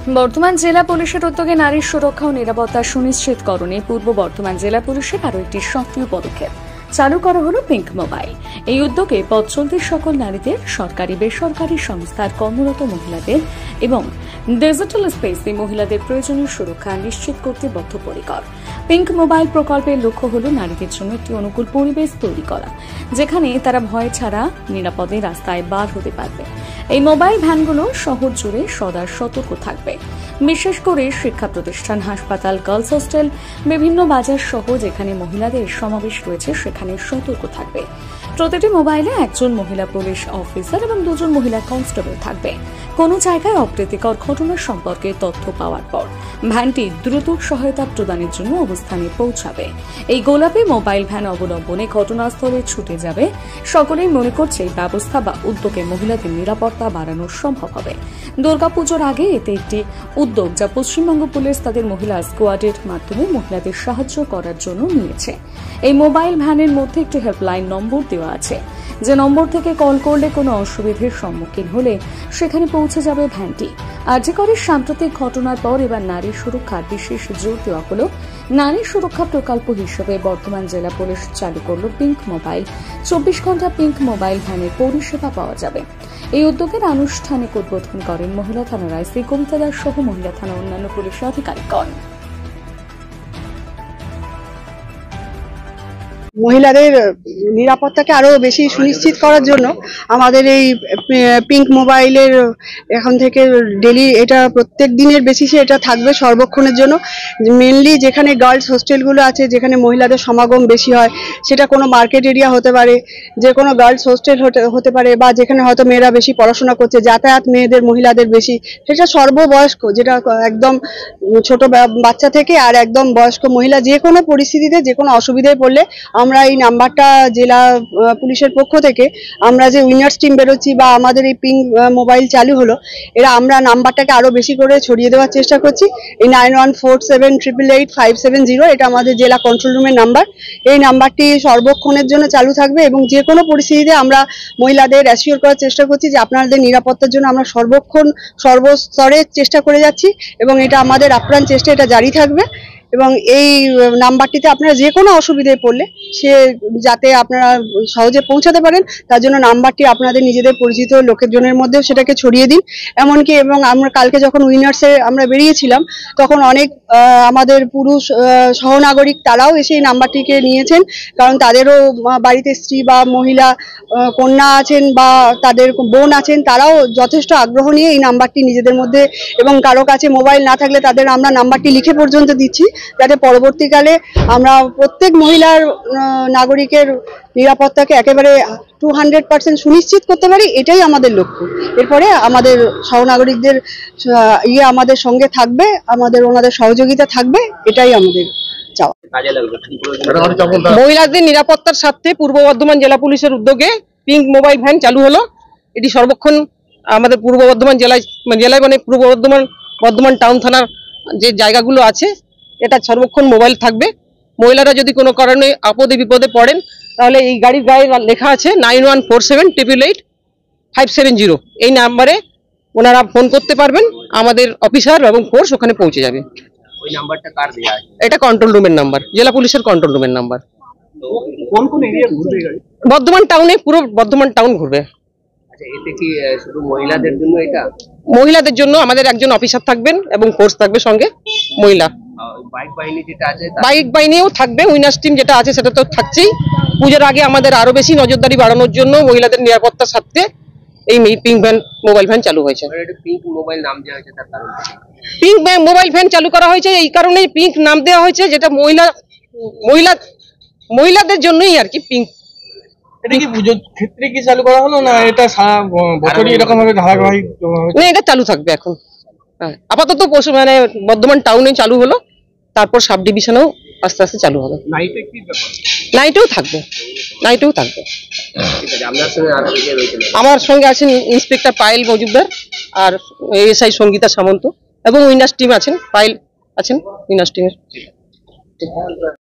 বর্ধমান জেলা পুলিশের উদ্যোগে নারীর সুরক্ষা ও নিরাপত্তা সুনিশ্চিতকরণে পূর্ব বর্ধমান জেলা পুলিশের আরও একটি সক্রিয় পদক্ষেপ চালু করা হলো পিঙ্ক মোবাইল। এই উদ্যোগে পথ চলতি সকল নারীদের, সরকারি বেসরকারি সংস্থার কর্মরত মহিলাদের এবং ডিজিটাল স্পেসে মহিলাদের প্রয়োজনীয় সুরক্ষা নিশ্চিত করতে বদ্ধপরিকর। পিঙ্ক মোবাইল প্রকল্পের লক্ষ্য হল নারীদের জন্য একটি অনুকূল পরিবেশ তৈরি করা, যেখানে তারা ভয় ছাড়া নিরাপদে রাস্তায় বার হতে পারবে। এই মোবাইল ভ্যানগুলো শহর জুড়ে সদা সতর্ক থাকবে। বিশেষ করে শিক্ষা প্রতিষ্ঠান, হাসপাতাল, গার্লস হোস্টেল, বিভিন্ন বাজার সহ যেখানে মহিলাদের সমাবেশ রয়েছে সেখানে সতর্ক থাকবে। প্রতিটি মোবাইলে একজন মহিলা পুলিশ অফিসার এবং দুজন মহিলা কনস্টেবল থাকবে। কোনো জায়গায় অপ্রীতিকর ঘটনা সম্পর্কে তথ্য পাওয়ার পর ভ্যানটি দ্রুত সহায়তা প্রদানের জন্য অবস্থানে পৌঁছাবে। এই গোলাপি মোবাইল ভ্যান অবলম্বনে ঘটনাস্থলে ছুটে যাবে। সকলেই মনে করছে এই ব্যবস্থা বা উদ্যোগে মহিলাদের নিরাপত্তা বাড়ানো সম্ভব হবে। দুর্গাপুজোর আগে এতে একটি উদ্যোগ যা পশ্চিমবঙ্গ পুলিশ তাদের মহিলা স্কোয়াডের মাধ্যমে মহিলাদের সাহায্য করার জন্য নিয়েছে। এই মোবাইল ভ্যানের মধ্যে একটি হেল্পলাইন নম্বর দেওয়া আছে, যে নম্বর থেকে কল করলে কোনো অসুবিধার সম্মুখীন হলে সেখানে পৌঁছে যাবে ভ্যানটি। আরজিকরের সাম্প্রতিক ঘটনার পর এবার নারী সুরক্ষার বিশেষ জোর দেওয়া হল। নারী সুরক্ষা প্রকল্প হিসেবে বর্ধমান জেলা পুলিশ চালু করল পিঙ্ক মোবাইল। 24 ঘন্টা পিঙ্ক মোবাইল ভ্যানের পরিষেবা পাওয়া যাবে। এই উদ্যোগের আনুষ্ঠানিক উদ্বোধন করেন মহিলা থানার আইসি কবিতা দাস সহ মহিলা থানা অন্যান্য পুলিশ আধিকারিকগণ। মহিলাদের নিরাপত্তাকে আরো বেশি সুনিশ্চিত করার জন্য আমাদের এই পিঙ্ক মোবাইলের এখন থেকে ডেলি এটা প্রত্যেক দিনের বেসিসে এটা থাকবে সর্বক্ষণের জন্য। মেনলি যেখানে গার্লস হোস্টেলগুলো আছে, যেখানে মহিলাদের সমাগম বেশি হয়, সেটা কোনো মার্কেট এরিয়া হতে পারে, যে কোনো গার্লস হোস্টেল হতে পারে, বা যেখানে হয়তো মেয়েরা বেশি পড়াশোনা করছে, যাতায়াত মেয়েদের মহিলাদের বেশি, সেটা সর্ববয়স্ক, যেটা একদম ছোট বাচ্চা থেকে আর একদম বয়স্ক মহিলা, যে কোনো পরিস্থিতিতে যে কোনো অসুবিধায় পড়লে আমরা এই নাম্বারটা জেলা পুলিশের পক্ষ থেকে আমরা যে উইনার্স টিম বেরোচ্ছি বা আমাদের এই পিঙ্ক মোবাইল চালু হলো, আমরা নাম্বারটাকে আরো বেশি করে ছড়িয়ে দেওয়ার চেষ্টা করছি। এই 9147888570 এটা আমাদের জেলা কন্ট্রোল রুমের নাম্বার। এই নাম্বারটি সর্বক্ষণের জন্য চালু থাকবে এবং যে কোনো পরিস্থিতিতে আমরা মহিলাদের অ্যাসিওর করার চেষ্টা করছি যে আপনাদের নিরাপত্তার জন্য আমরা সর্বক্ষণ সর্বস্তরে চেষ্টা করে যাচ্ছি এবং এটা আমাদের আপ্রাণ চেষ্টা, এটা জারি থাকবে। এবং এই নাম্বারটিতে আপনারা যে কোনো অসুবিধায় পড়লে সে যাতে আপনারা সহজে পৌঁছাতে পারেন, তার জন্য নাম্বারটি আপনাদের নিজেদের পরিচিত লোকের জনের মধ্যেও সেটাকে ছড়িয়ে দিন। এমনকি এবং আমরা কালকে যখন উইনার্সে আমরা বেরিয়েছিলাম তখন অনেক আমাদের পুরুষ সহনাগরিক তারাও এসে এই নাম্বারটিকে নিয়েছেন, কারণ তাদেরও বাড়িতে স্ত্রী বা মহিলা কন্যা আছেন বা তাদের বোন আছেন, তারাও যথেষ্ট আগ্রহ নিয়ে এই নাম্বারটি নিজেদের মধ্যে, এবং কারো কাছে মোবাইল না থাকলে তাদের আমরা নাম্বারটি লিখে পর্যন্ত দিচ্ছি, যাতে পরবর্তীকালে আমরা প্রত্যেক মহিলার নাগরিকের নিরাপত্তাকে একেবারে 200% সুনিশ্চিত করতে পারি। এটাই আমাদের লক্ষ্য। এরপরে আমাদের সহনাগরিকদের আমাদের সঙ্গে থাকবে, ওনাদের সহযোগিতা থাকবে, এটাই আমাদের চাওয়া। মহিলাদের নিরাপত্তার স্বার্থে পূর্ব বর্ধমান জেলা পুলিশের উদ্যোগে পিঙ্ক মোবাইল ভ্যান চালু হলো। এটি সর্বক্ষণ আমাদের পূর্ব বর্ধমান জেলায় মানে পূর্ব বর্ধমান টাউন থানার যে জায়গাগুলো আছে, এটা সর্বক্ষণ মোবাইল থাকবে। মহিলারা যদি কোনো কারণে আপদে বিপদে পড়েন তাহলে এই গাড়ির গায়ে লেখা আছে 9147888570, এই নাম্বারে ওনারা ফোন করতে পারবেন। আমাদের অফিসার এবং ফোর্স ওখানে পৌঁছে যাবে। ওই নাম্বারটা কার দেয়া আছে? এটা কন্ট্রোল রুমের নাম্বার, জেলা পুলিশের কন্ট্রোল রুমের নাম্বার। কোন কোন এরিয়া ঘুরবে গাড়ি? বর্ধমান টাউনে, পুরো বর্ধমান টাউন ঘুরবে। আচ্ছা, এতে কি শুধু মহিলাদের জন্য? এটা মহিলাদের জন্য আমাদের একজন অফিসার থাকবেন এবং ফোর্স থাকবে সঙ্গে মহিলা। বাইক বাহিনী যেটা আছে, বাইক বাহিনীও থাকবে। উইনার্স টিম যেটা আছে সেটা তো থাকছেই। পুজোর আগে আমাদের আরো বেশি নজরদারি বাড়ানোর জন্য মহিলাদের নিরাপত্তার স্বার্থে এই পিঙ্ক মোবাইল ভ্যান চালু হয়েছে। পিঙ্ক মোবাইল নাম দেওয়া হয়েছে তার কারণ? পিঙ্ক মোবাইল ভ্যান চালু করা হয়েছে এই কারণেই পিঙ্ক নাম দেওয়া হয়েছে, যেটা মহিলাদের জন্যই আর কি পিঙ্ক। এটা কি পুজোর ক্ষেত্রে কি চালু করা হলো, না এটা সারা বছরই এরকম ভাবে ধারাবাহিক? না, এটা চালু থাকবে এখন। আপাতত মানে বর্ধমান টাউনে চালু হলো, তারপর সাব ডিভিশনেও আস্তে আস্তে চালু হবে। নাইটেও থাকবে। আমার সঙ্গে আছেন ইন্সপেক্টর পায়েল মজুমদার আর এএসআই সঙ্গীতা সামন্ত এবং উইনার্স টিম আছেন, পায়েল আছেন উইনার্স টিমের।